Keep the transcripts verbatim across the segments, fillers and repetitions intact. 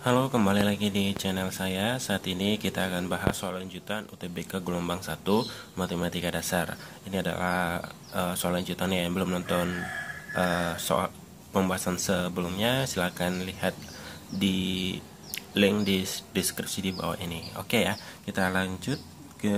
Halo, kembali lagi di channel saya. Saat ini kita akan bahas soal lanjutan U T B K gelombang satu Matematika Dasar. Ini adalah uh, soal lanjutannya. Yang belum nonton uh, soal pembahasan sebelumnya, silahkan lihat di link di deskripsi di bawah ini. Oke ya, kita lanjut ke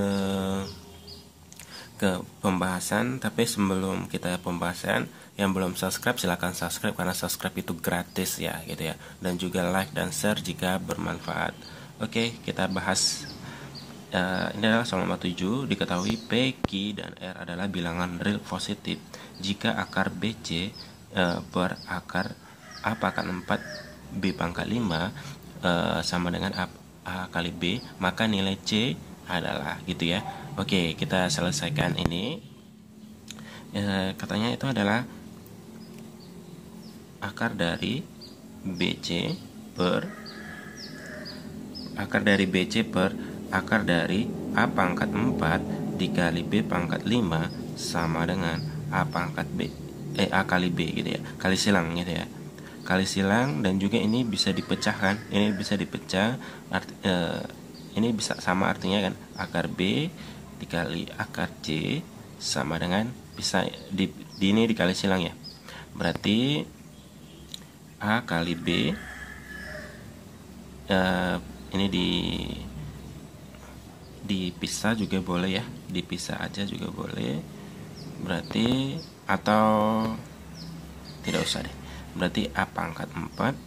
ke pembahasan. Tapi sebelum kita pembahasan, yang belum subscribe silahkan subscribe, karena subscribe itu gratis ya gitu ya, dan juga like dan share jika bermanfaat. Oke, kita bahas. Uh, ini adalah soal nomor tujuh. Diketahui P, Q, dan R adalah bilangan real positif jika akar B C uh, per akar A pangkat empat B pangkat lima uh, sama dengan A, A kali B, maka nilai C adalah gitu ya. Oke, kita selesaikan ini. Uh, katanya itu adalah akar dari B C per akar dari B C per akar dari A pangkat empat dikali B pangkat lima sama dengan A pangkat B eh A kali B gitu ya, kali silang gitu ya, kali silang. Dan juga ini bisa dipecahkan, ini bisa dipecah arti, eh, ini bisa sama artinya kan, akar B dikali akar C sama dengan, bisa di, di ini dikali silang ya, berarti A kali B, uh, ini di dipisah juga boleh ya, dipisah aja juga boleh, berarti, atau tidak usah deh, berarti A pangkat empat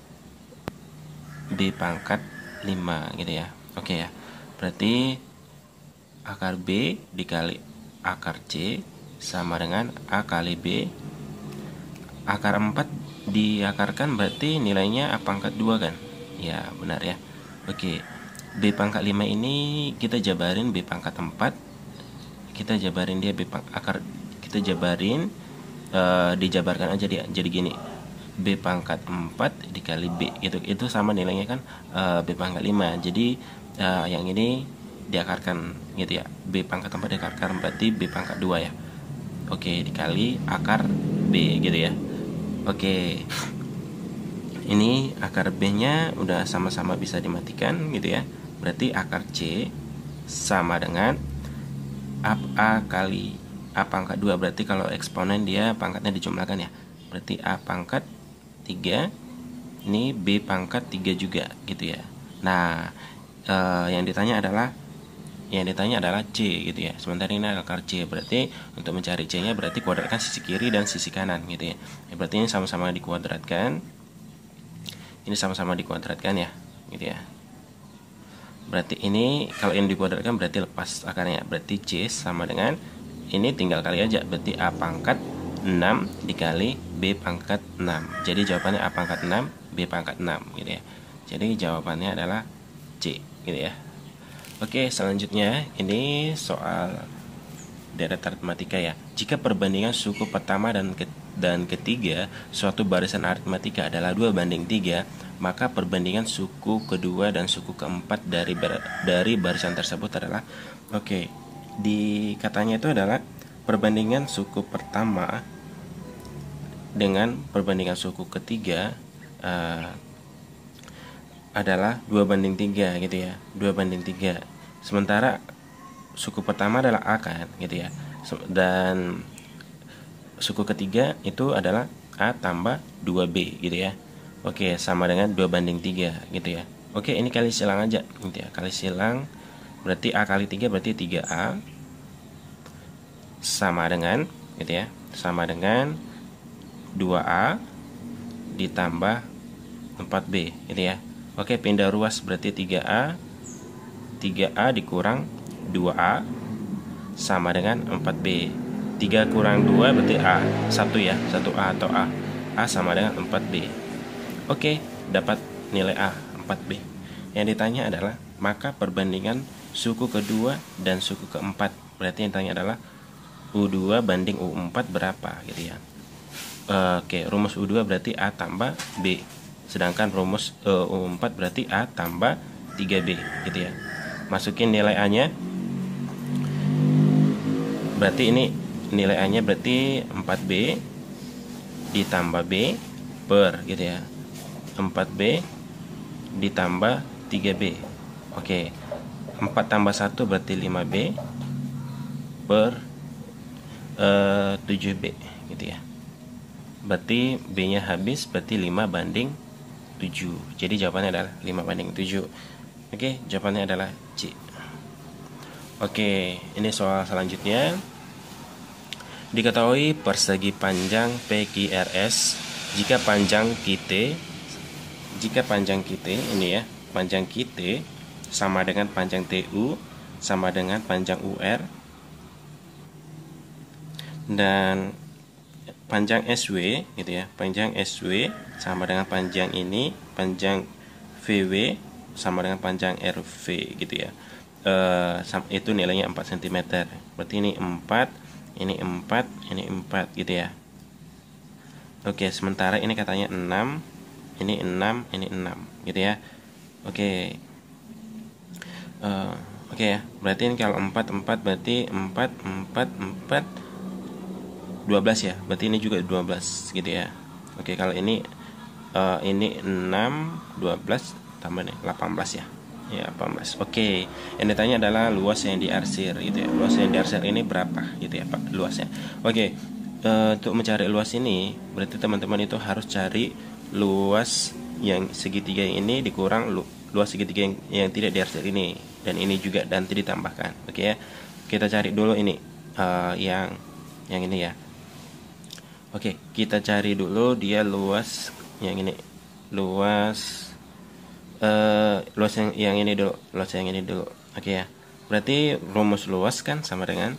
B pangkat lima gitu ya. Oke ya, berarti akar B dikali akar C sama dengan A kali B. Akar empat diakarkan berarti nilainya A pangkat dua kan? Ya, benar ya. Oke. B pangkat lima ini kita jabarin B pangkat empat. Kita jabarin dia B pangkat akar, kita jabarin uh, dijabarkan aja dia. Jadi gini. B pangkat empat dikali B gitu. Itu sama nilainya kan uh, B pangkat lima. Jadi uh, yang ini diakarkan gitu ya. B pangkat empat diakarkan berarti B pangkat dua ya. Oke, dikali akar B gitu ya. Oke, ini akar B-nya udah sama-sama bisa dimatikan gitu ya. Berarti akar C sama dengan A, A kali A pangkat dua. Berarti kalau eksponen dia pangkatnya dijumlahkan ya. Berarti A pangkat tiga, ini B pangkat tiga juga gitu ya. Nah, eh, yang ditanya adalah yang ditanya adalah C gitu ya. Sementara ini akar C, berarti untuk mencari C nya berarti kuadratkan sisi kiri dan sisi kanan gitu ya. Ya, berarti ini sama-sama dikuadratkan, ini sama-sama dikuadratkan ya gitu ya. Berarti ini kalau ini dikuadratkan berarti lepas akarnya, berarti C sama dengan ini tinggal kali aja, berarti A pangkat enam dikali B pangkat enam. Jadi jawabannya A pangkat enam B pangkat enam gitu ya. Jadi jawabannya adalah C gitu ya. Oke, selanjutnya ini soal deret aritmatika ya. Jika perbandingan suku pertama dan ke, dan ketiga suatu barisan aritmatika adalah dua banding tiga, maka perbandingan suku kedua dan suku keempat dari bar, dari barisan tersebut adalah, oke, di katanya itu adalah perbandingan suku pertama dengan perbandingan suku ketiga uh, adalah dua banding tiga gitu ya, dua banding tiga. Sementara suku pertama adalah A kan gitu ya, dan suku ketiga itu adalah A tambah dua B gitu ya. Oke, sama dengan dua banding tiga gitu ya. Oke, ini kali silang aja gitu ya, kali silang, berarti A kali tiga berarti tiga A sama dengan gitu ya, sama dengan dua A ditambah empat B gitu ya. Oke, pindah ruas berarti tiga A, tiga A dikurang dua A sama dengan empat B. tiga kurang dua berarti A, satu ya, satu A atau A. A sama dengan empat B. Oke, dapat nilai A, empat B. Yang ditanya adalah, maka perbandingan suku kedua dan suku keempat. Berarti yang ditanya adalah U dua banding U empat berapa gitu ya. Oke, rumus U dua berarti A tambah B. Sedangkan rumus uh, U empat berarti A tambah tiga B gitu ya. Masukin nilai A-nya. Berarti ini nilai A-nya berarti empat B ditambah B per gitu ya. empat B ditambah tiga B. Oke, empat tambah satu berarti lima B per uh, tujuh B gitu ya. Berarti B nya habis, berarti lima banding tujuh. Jadi jawabannya adalah lima banding tujuh. Oke, jawabannya adalah C. Oke, ini soal selanjutnya. Diketahui persegi panjang P Q R S jika panjang Q T jika panjang Q T ini ya, panjang Q T sama dengan panjang T U sama dengan panjang U R, dan panjang S W gitu ya, panjang S W sama dengan panjang ini, panjang V W sama dengan panjang R V gitu ya. Uh, itu nilainya empat sentimeter. Berarti ini empat, ini empat, ini empat gitu ya. Oke, sementara ini katanya enam, ini enam, ini enam gitu ya. Oke. Uh, Oke ya. Berarti ini kalau empat, empat berarti empat, empat, empat dua belas ya. Berarti ini juga dua belas gitu ya. Oke, kalau ini uh, ini enam, dua belas tambah nih delapan belas ya. Ya, delapan belas. Oke, yang ditanya adalah luas yang diarsir gitu ya. Luas yang diarsir ini berapa gitu ya, Pak, luasnya. Oke, e, untuk mencari luas ini berarti teman-teman itu harus cari luas yang segitiga ini dikurang lu, luas segitiga yang, yang tidak diarsir ini, dan ini juga nanti ditambahkan. Oke ya. Kita cari dulu ini uh, yang yang ini ya. Oke, kita cari dulu dia luas yang ini. Luas Uh, luas yang, yang ini dulu, luas yang ini dulu. Oke ya. Berarti rumus luas kan sama dengan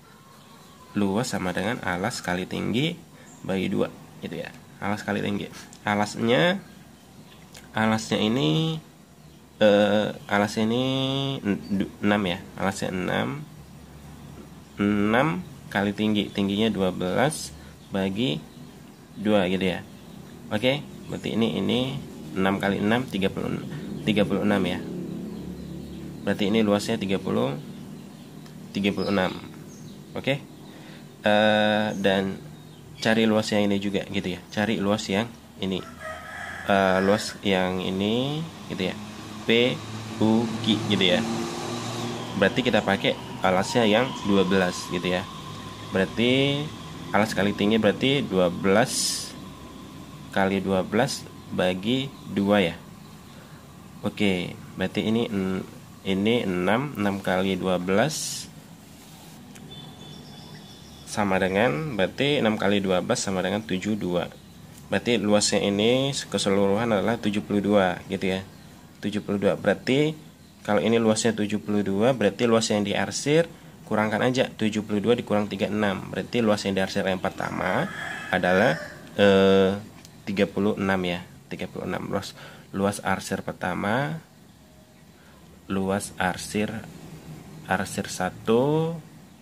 luas sama dengan alas kali tinggi bagi dua gitu ya. Alas kali tinggi. Alasnya alasnya ini uh, alasnya ini enam ya. Alasnya enam. enam kali tinggi. Tingginya dua belas bagi dua gitu ya. Oke, berarti ini ini enam kali enam tiga puluh, tiga puluh enam ya. Berarti ini luasnya tiga puluh, tiga puluh enam. Oke. Uh, dan cari luas yang ini juga gitu ya. Cari luas yang ini. Uh, luas yang ini gitu ya. P U Q gitu ya. Berarti kita pakai alasnya yang dua belas gitu ya. Berarti alas kali tinggi berarti dua belas kali dua belas bagi dua ya. Oke, berarti ini ini enam, enam kali dua belas sama dengan, berarti enam kali dua belas sama dengan tujuh puluh dua. Berarti luasnya ini keseluruhan adalah tujuh puluh dua gitu ya. tujuh puluh dua. Berarti kalau ini luasnya tujuh puluh dua, berarti luas yang diarsir kurangkan aja tujuh puluh dua dikurang tiga puluh enam. Berarti luas yang diarsir yang pertama adalah eh, tiga puluh enam ya. tiga puluh enam. Luas luas arsir pertama, luas arsir arsir satu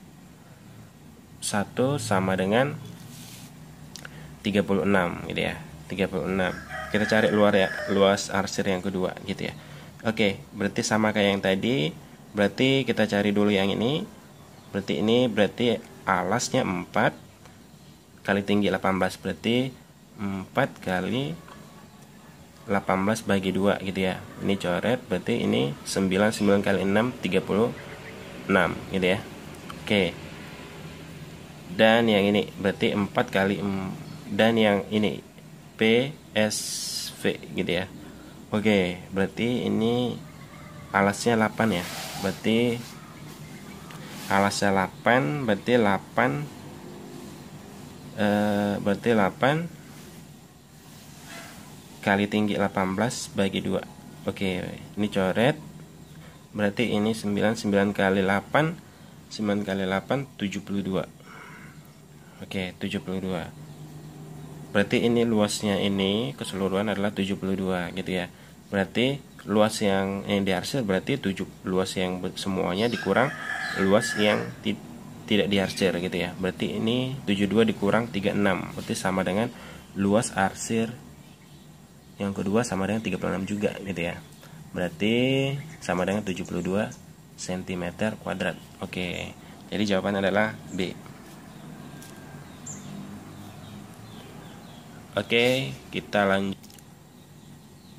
satu sama dengan tiga puluh enam gitu ya. tiga puluh enam. Kita cari luar ya, luas arsir yang kedua gitu ya. Oke, berarti sama kayak yang tadi. Berarti kita cari dulu yang ini. Berarti ini berarti alasnya empat kali tinggi delapan belas, berarti empat kali delapan belas bagi dua gitu ya. Ini coret, berarti ini sembilan, sembilan kali enam tiga puluh enam gitu ya. Oke. Dan yang ini berarti empat kali dan yang ini P S V gitu ya. Oke, berarti ini alasnya delapan ya. Berarti alasnya delapan, berarti delapan eh, berarti delapan kali tinggi delapan belas bagi dua. Oke, ini coret. Berarti ini sembilan, sembilan kali delapan, sembilan kali delapan tujuh puluh dua. Oke, tujuh puluh dua. Berarti ini luasnya ini keseluruhan adalah tujuh puluh dua gitu ya. Berarti luas yang yang diarsir berarti tujuh, luas yang semuanya dikurang luas yang ti, tidak diarsir gitu ya. Berarti ini tujuh puluh dua dikurang tiga puluh enam. Berarti sama dengan luas arsir yang kedua sama dengan tiga puluh enam juga gitu ya. Berarti sama dengan tujuh puluh dua sentimeter kuadrat. Oke. Jadi jawaban adalah B. Oke, kita lanjut.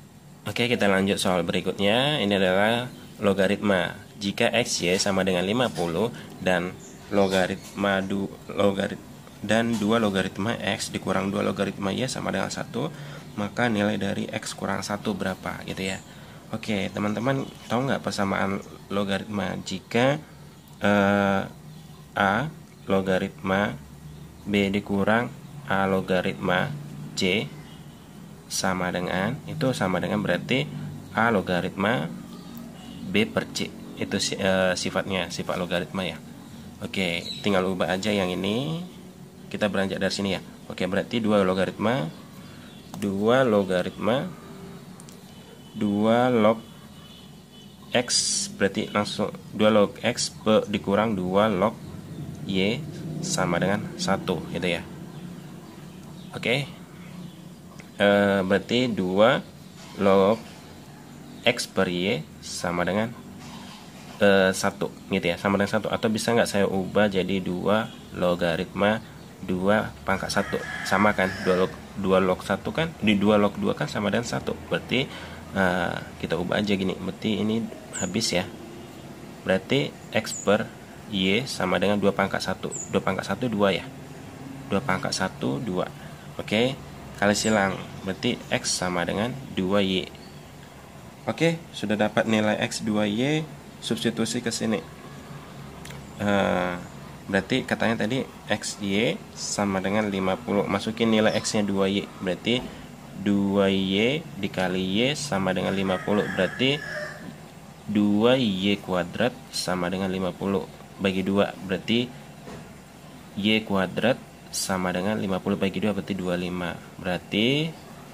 Oke, kita lanjut soal berikutnya. Ini adalah logaritma. Jika X Y sama dengan lima puluh dan logaritma du, logarit dan dua logaritma X dikurang dua logaritma Y sama dengan satu, maka nilai dari X kurang satu berapa gitu ya. Oke, teman-teman tahu nggak persamaan logaritma? Jika eh, A logaritma B dikurang A logaritma C sama dengan, itu sama dengan berarti A logaritma B per C. Itu uh, sifatnya, sifat logaritma ya. Oke, tinggal ubah aja yang ini. Kita beranjak dari sini ya. Oke, berarti dua logaritma dua logaritma dua log X, berarti langsung dua log X per dikurang dua log Y sama dengan satu gitu ya. Oke, e, berarti dua log X per Y sama dengan e, satu gitu ya, sama dengan satu. Atau bisa nggak saya ubah jadi dua logaritma dua pangkat satu, sama kan, dua log dua log satu kan, di dua log dua kan sama dengan satu. Berarti e, kita ubah aja gini, berarti ini habis ya. Berarti X per Y sama dengan dua pangkat satu. dua pangkat satu dua ya. dua pangkat satu dua. Oke, kali silang, berarti X sama dengan dua Y. Oke, sudah dapat nilai X dua Y, substitusi ke sini. Uh, berarti katanya tadi X Y sama dengan lima puluh. Masukin nilai X-nya dua Y. Berarti dua Y dikali Y sama dengan lima puluh. Berarti dua Y kuadrat sama dengan lima puluh. Bagi dua, berarti Y kuadrat sama dengan lima puluh bagi dua, berarti dua puluh lima. Berarti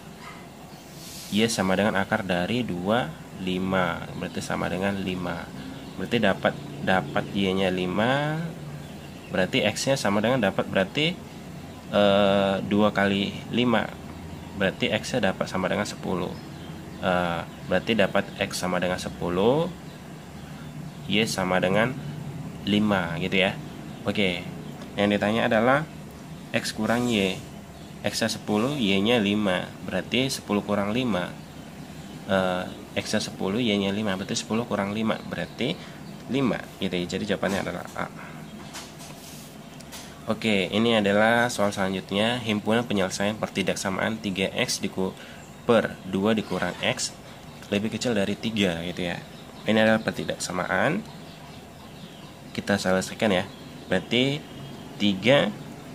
Y sama dengan akar dari dua puluh lima, berarti sama dengan lima. Berarti dapat dapat Y-nya lima. Berarti X-nya sama dengan dapat, berarti e, dua kali lima. Berarti X-nya dapat sama dengan sepuluh. E, berarti dapat X sama dengan sepuluh, Y sama dengan lima gitu ya. Oke, yang ditanya adalah X kurang Y. X-nya sepuluh, Y-nya lima. Berarti sepuluh kurang lima. uh, X-nya sepuluh, Y-nya lima. Berarti sepuluh kurang lima, berarti lima gitu ya. Jadi jawabannya adalah A. Oke, ini adalah soal selanjutnya. Himpunan penyelesaian pertidaksamaan tiga X diku per dua dikurang X lebih kecil dari tiga gitu ya. Ini adalah pertidaksamaan. Kita selesaikan ya. Berarti tiga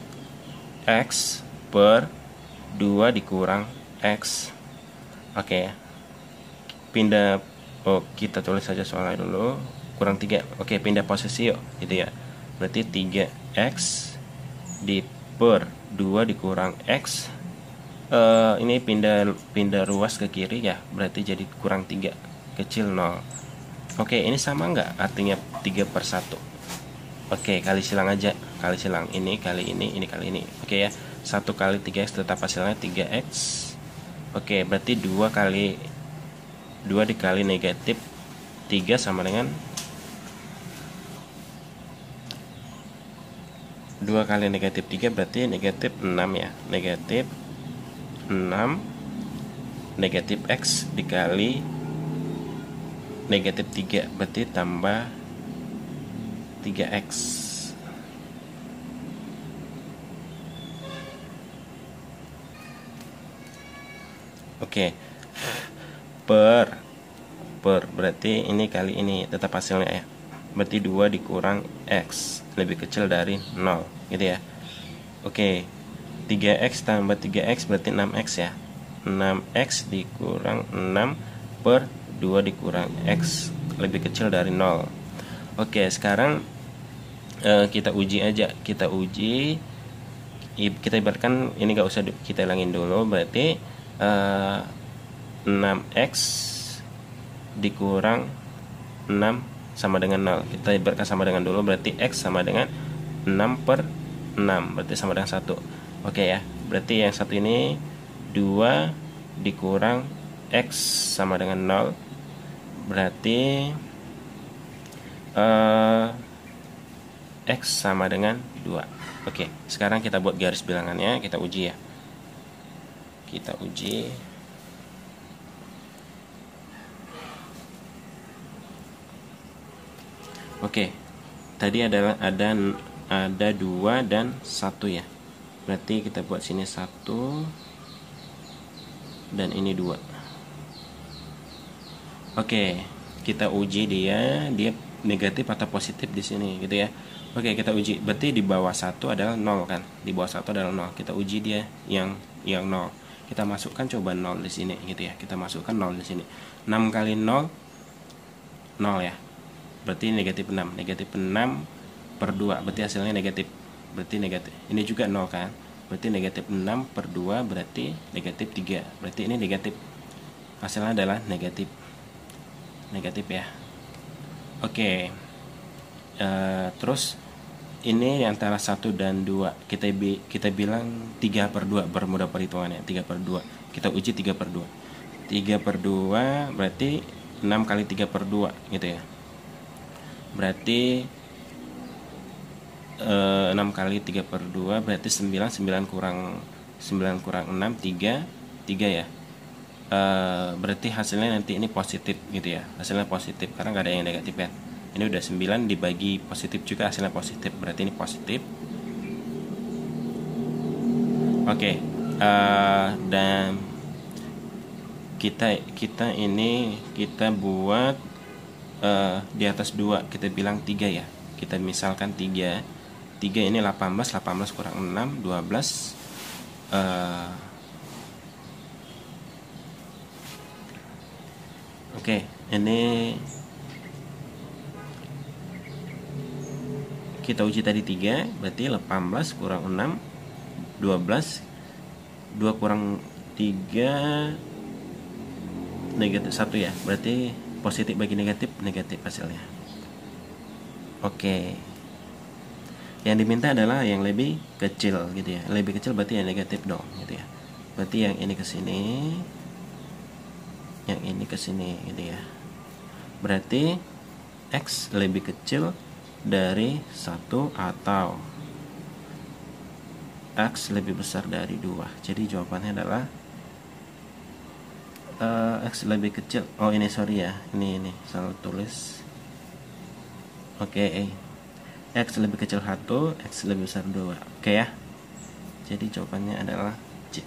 X per dua dikurang X. Oke, pindah, oh kita tulis saja soalnya dulu, kurang tiga. Oke, pindah posisi yuk gitu ya. Berarti tiga X di per dua dikurang X. uh, Ini pindah pindah ruas ke kiri ya. Berarti jadi kurang tiga, kecil nol. Oke, ini sama nggak? Artinya tiga per satu. Oke, kali silang aja. Kali silang, ini kali ini, ini kali ini. Oke ya, satu kali tiga X tetap hasilnya tiga X. Oke, berarti dua kali dua dikali negatif tiga sama dengan dua kali negatif tiga, berarti negatif enam ya. Negatif enam negatif X dikali negatif tiga, berarti tambah tiga X. Oke, per per berarti ini kali ini tetap hasilnya ya. Berarti dua dikurang X lebih kecil dari nol gitu ya. Oke, tiga X tambah tiga X berarti enam X ya. enam X dikurang enam per dua dikurang X lebih kecil dari nol. Oke, sekarang eh, kita uji aja. Kita uji, kita ibaratkan ini gak usah kita hilangin dulu. Berarti Uh, enam X dikurang enam sama dengan nol. Kita ibaratkan sama dengan dulu, berarti X sama dengan enam per enam, berarti sama dengan satu. Oke ya, berarti yang satu ini dua dikurang X sama dengan nol, berarti uh, X sama dengan dua. Oke, sekarang kita buat garis bilangannya, kita uji ya. Kita uji. Oke, tadi adalah ada ada dua dan satu ya. Berarti kita buat sini satu dan ini dua. Oke, kita uji dia dia negatif atau positif di sini gitu ya. Oke, kita uji. Berarti di bawah satu adalah nol kan? Di bawah satu adalah nol. Kita uji dia yang yang nol. Kita masukkan coba nol di sini gitu ya. Kita masukkan nol di sini. enam kali nol nol ya. Berarti negatif enam. Negatif enam per dua. Berarti hasilnya negatif. Berarti negatif. Ini juga nol kan? Berarti negatif enam per dua berarti negatif tiga. Berarti ini negatif. Hasilnya adalah negatif. Negatif ya. Oke. Uh, terus ini antara satu dan dua. Kita bi kita bilang tiga per dua, bermudah perhitungannya. tiga per dua. Kita uji tiga per dua. tiga per dua berarti enam kali tiga per dua gitu ya. Berarti eh, enam kali tiga per dua berarti sembilan. sembilan kurang sembilan kurang enam, tiga. tiga ya. Eh, berarti hasilnya nanti ini positif gitu ya. Hasilnya positif karena nggak ada yang negatif ya. Ini udah sembilan dibagi positif juga hasilnya positif. Berarti ini positif. Oke. Uh, dan kita kita ini kita buat uh, di atas dua, kita bilang tiga ya. Kita misalkan tiga. tiga ini delapan belas, delapan belas kurang enam, dua belas. Uh, Oke, okay, ini kita uji tadi tiga, berarti delapan belas kurang enam, dua belas. dua kurang tiga negatif satu ya. Berarti positif bagi negatif, negatif hasilnya. Oke. Yang diminta adalah yang lebih kecil gitu ya. Lebih kecil berarti yang negatif dong gitu ya. Berarti yang ini ke sini, yang ini ke sini gitu ya. Berarti X lebih kecil dari satu atau X lebih besar dari dua. Jadi jawabannya adalah uh, X lebih kecil. Oh ini sorry ya, ini ini salah tulis. Oke, okay. X lebih kecil satu, X lebih besar dua. Oke okay ya. Jadi jawabannya adalah C.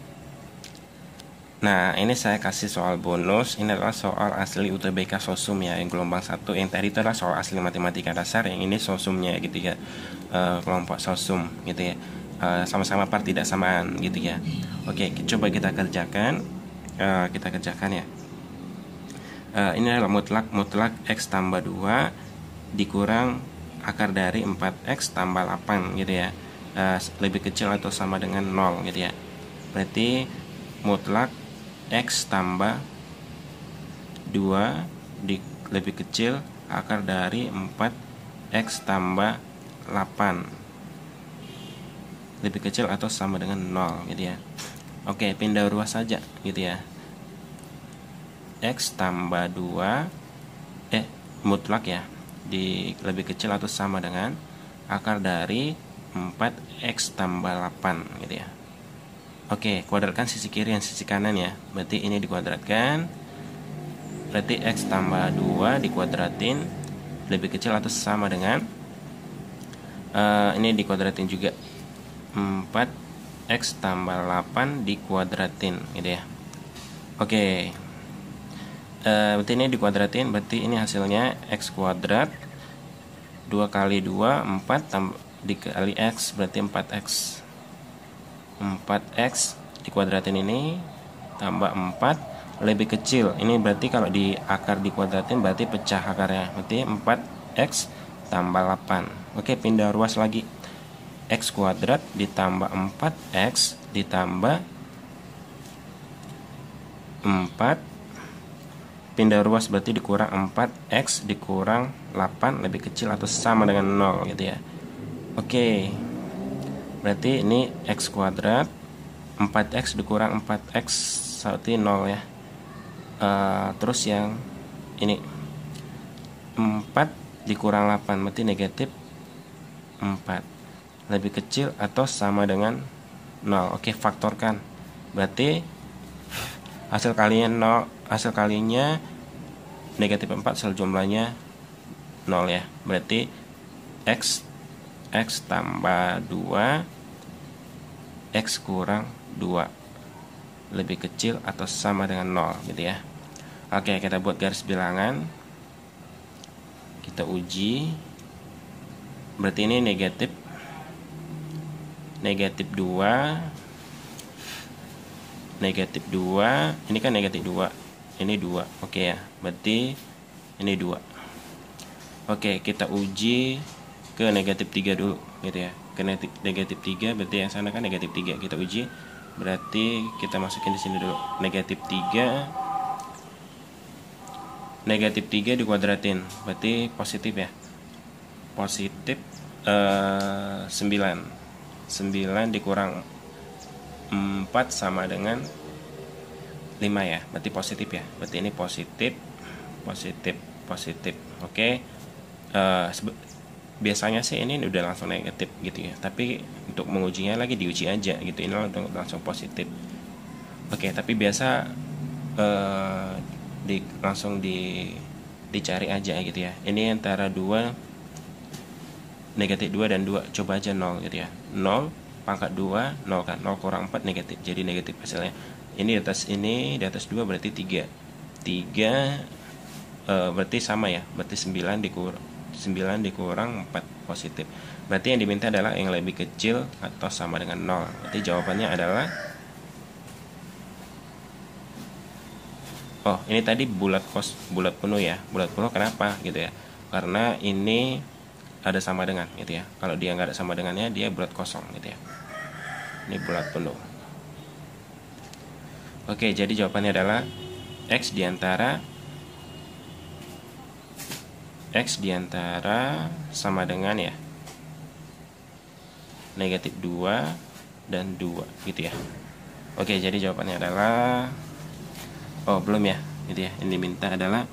Nah, ini saya kasih soal bonus. Ini adalah soal asli U T B K Sosum ya, yang gelombang satu. Yang tadi itu adalah soal asli matematika dasar, yang ini sosumnya gitu ya. Uh, kelompok sosum gitu ya. Uh, sama-sama par tidak samaan gitu ya. Oke, coba kita kerjakan. Uh, kita kerjakan ya. Uh, ini adalah mutlak mutlak X tambah dua dikurang akar dari empat X tambah delapan gitu ya. Uh, lebih kecil atau sama dengan nol gitu ya. Berarti mutlak X tambah dua di, lebih kecil akar dari empat X tambah delapan lebih kecil atau sama dengan nol gitu ya. Oke, pindah ruas saja gitu ya. X tambah dua eh mutlak ya, di lebih kecil atau sama dengan akar dari empat X tambah delapan gitu ya. Oke, kuadratkan sisi kiri dan sisi kanan ya. Berarti ini dikuadratkan. Berarti X tambah dua dikuadratin lebih kecil atau sama dengan uh, ini dikuadratin juga empat X tambah delapan dikuadratin gitu ya. Oke. Uh, berarti ini dikuadratin, berarti ini hasilnya X kuadrat dua kali dua, empat tambah dikali X berarti empat X. empat X dikuadratin ini tambah empat lebih kecil. Ini berarti kalau di akar dikuadratin berarti pecah akarnya. Berarti empat X tambah delapan. Oke, pindah ruas lagi. X kuadrat ditambah empat X ditambah empat, pindah ruas berarti dikurang empat X dikurang delapan lebih kecil atau sama dengan nol gitu ya. Oke, berarti ini X kuadrat empat X dikurang empat X berarti nol ya. Uh, terus yang ini empat dikurang delapan berarti negatif empat lebih kecil atau sama dengan nol. Oke, faktorkan. Berarti hasil kalinya nol, hasil kalinya negatif empat, hasil jumlahnya nol ya. Berarti X X tambah dua, X kurang dua lebih kecil atau sama dengan nol gitu ya. Oke, kita buat garis bilangan, kita uji. Berarti ini negatif negatif dua, negatif dua, ini kan negatif dua, ini dua. Oke ya, berarti ini dua. Oke, kita uji ke negatif tiga dulu gitu ya. Ke negatif tiga, berarti yang sana kan negatif tiga. Kita uji, berarti kita masukin di sini dulu. Negatif tiga, negatif tiga dikuadratin, berarti positif ya. Positif eh, sembilan. sembilan dikurang empat sama dengan lima ya. Berarti positif ya. Berarti ini positif, positif, positif. Oke. Eh, biasanya sih ini udah langsung negatif gitu ya, tapi untuk mengujinya lagi diuji aja gitu, ini langsung, langsung positif. Oke, tapi biasa eh, di, langsung di dicari aja gitu ya. Ini antara dua, negatif dua dan dua, coba aja nol gitu ya. Nol pangkat dua, nol kan, nol kurang empat negatif, jadi negatif hasilnya. Ini di atas ini, di atas dua berarti tiga. tiga eh, berarti sama ya, berarti sembilan dikurang sembilan dikurang empat positif. Berarti yang diminta adalah yang lebih kecil atau sama dengan nol. Berarti jawabannya adalah, oh ini tadi bulat kos bulat penuh ya. Bulat penuh kenapa gitu ya? Karena ini ada sama dengan gitu ya. Kalau dia nggak ada sama dengannya, dia bulat kosong gitu ya. Ini bulat penuh. Oke, jadi jawabannya adalah X diantara X diantara sama dengan ya negatif dua dan dua gitu ya. Oke, jadi jawabannya adalah, oh belum ya gitu ya. Yang diminta adalah,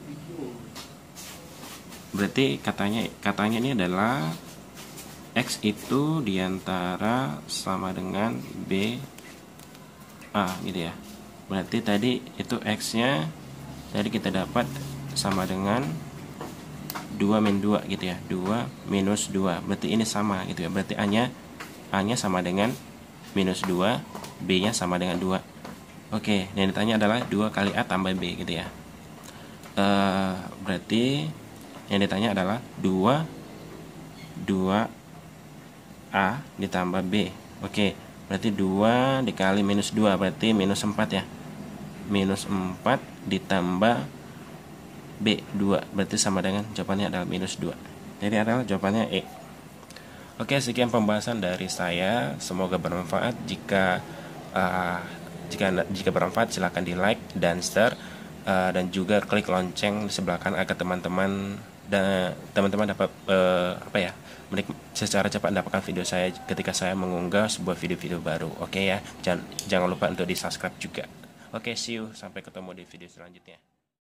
berarti katanya katanya ini adalah X itu diantara sama dengan B A gitu ya. Berarti tadi itu X nya tadi kita dapat sama dengan dua min dua gitu ya. Dua minus dua, berarti ini sama gitu ya. Berarti A nya A nya sama dengan minus dua, B nya sama dengan dua. Oke, yang ditanya adalah dua kali A tambah B gitu ya. e, Berarti yang ditanya adalah dua dua A ditambah B. Oke, berarti dua dikali minus dua, berarti minus empat ya. Minus empat ditambah B dua, berarti sama dengan, jawabannya adalah minus dua. Jadi adalah jawabannya E. Oke, sekian pembahasan dari saya. Semoga bermanfaat. Jika uh, jika jika bermanfaat, silahkan di like dan share, uh, dan juga klik lonceng di sebelah kanan agar teman-teman dan teman-teman dapat uh, apa ya secara cepat mendapatkan video saya ketika saya mengunggah sebuah video-video baru. Oke ya, jangan jangan lupa untuk di subscribe juga. Oke, see you, sampai ketemu di video selanjutnya.